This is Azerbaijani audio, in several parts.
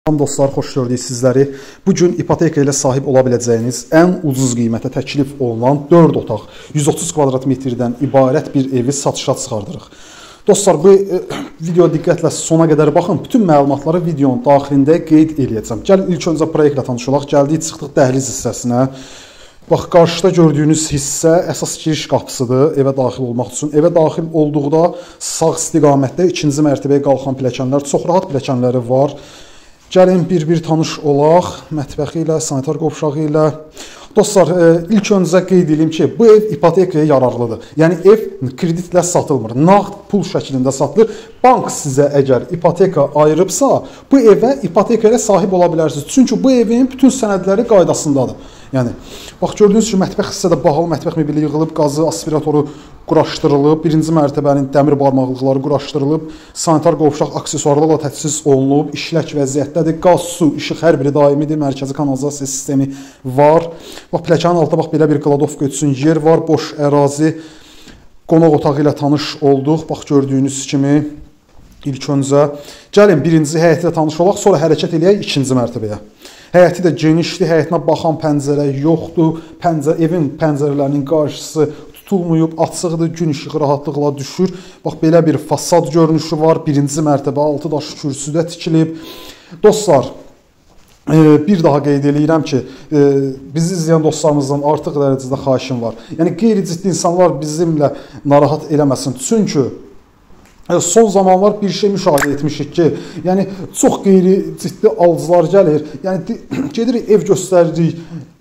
Dostlar, xoş gördük sizləri. Bugün ipoteka ilə sahib ola biləcəyiniz ən ucuz qiymətə təklif olunan 4 otaq, 130 kvadrat metrdən ibarət bir evi satışa çıxardırıq. Dostlar, bu video diqqətlə sona qədər baxın. Bütün məlumatları videonun daxilində qeyd edəcəm. Gəlin ilk öncə proyektlə tanış olaq. Gəldik, çıxdıq dəhliz hissəsinə. Bax, qarşıda gördüyünüz hissə əsas giriş qapısıdır evə daxil olmaq üçün. Evə daxil olduqda sağ istiqamətdə ikinci mərtəbəyə qalxan pilləkənlər, çox rahat pilləkənləri var. Gəlin bir-bir tanış olaq, mətbəxi ilə, sanitar qovşağı ilə. Dostlar, ilk öncə qeyd edeyim ki, bu ev ipotekaya yararlıdır. Yəni, ev kreditlə satılmır, nağd pul şəklində satılır. Bank sizə əgər ipoteka ayırıbsa, bu evə ipoteka ilə sahib ola bilərsiniz. Çünki bu evin bütün sənədləri qaydasındadır. Yəni, bax, gördüyünüz kimi, mətbəx hissədə bahalı mətbəx mebeli yığılıb, qazı, aspiratoru quraşdırılıb, birinci mərtəbənin dəmir barmaqlıqları quraşdırılıb, sanitar qovşaq aksesuarlarla təchiz olunub, işlək vəziyyətdədir, qaz, su, işıq hər biri daimidir, mərkəzi kanalizasiya sistemi var. Bax, pilləkənin altında bax, belə bir qladovka üçün yer var, boş ərazi, qonaq otağı ilə tanış olduq, bax, gördüyünüz kimi. İlk öncə, gəlin birinci həyətlə tanış olaq, sonra hərəkət eləyək ikinci mərtəbəyə. Həyəti də genişdir, həyətinə baxan pəncərə yoxdur, evin pəncərələrinin qarşısı tutulmuyub, açıqdır, gün işığı rahatlıqla düşür. Bax, belə bir fasad görünüşü var, birinci mərtəbə, 6 daş kürsüdə tikilib. Dostlar, bir daha qeyd edirəm ki, bizi izləyən dostlarımızdan artıq dərəcədə xahişim var. Yəni, qeyri-ciddi insanlar bizimlə narahat eləməsin. Çünki son zamanlar bir şey müşahidə etmişik ki, yəni çox qeyri-ciddi alıcılar gəlir, yəni gedirik ev göstəririk,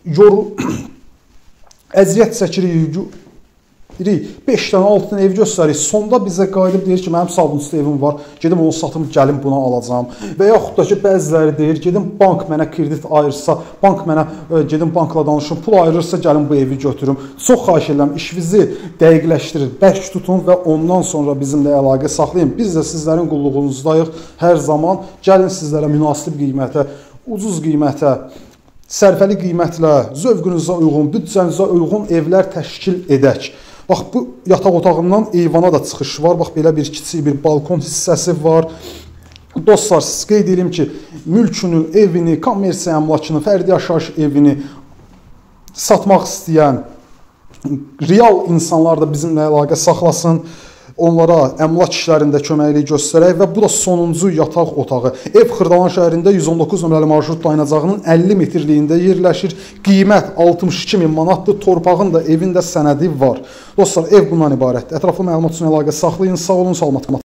əziyyət çəkirik, 5 dənə 6 dənə ev göstəririk, sonda bizə qayıdıb deyir ki, mənim sabunçuda evim var, gedim onu satım, gəlim buna alacağım. Və yaxud da ki, bəziləri deyir, gedim bank mənə kredit ayırsa, bank mənə, gedim bankla danışım, pul ayırırsa, gəlim bu evi götürüm. Çox xahiş edirəm, işinizi dəqiqləşdirin, bərk tutun və ondan sonra bizimlə əlaqə saxlayın. Biz də sizlərin qulluğunuzdayıq hər zaman. Gəlin sizlərə münasib qiymətə, ucuz qiymətə, sərfəli qiymətlə, zövqünüzə uyğun, büdcənizə uyğun evlər təşkil edək. Bax, bu yataq otağından eyvana da çıxış var. Bax, belə bir kiçik bir balkon hissəsi var. Dostlar, siz qeyd edim ki, mülkünü, evini, kommersiya əmlakını, fərdi yaşayış evini satmaq istəyən real insanlar da bizimlə əlaqə saxlasın. Onlara əmlak işlərində köməklik göstərək və bu da sonuncu yataq otağı. Ev Xırdalan şəhərində 119 nömrəli marşrut dayanacağının 50 metrliyində yerləşir. Qiymət 62.000 manatdır. Torpağın da, evin də sənədi var. Dostlar, ev bundan ibarətdir. Ətraflı məlumat üçün əlaqə saxlayın. Sağ olun, salamat qalın.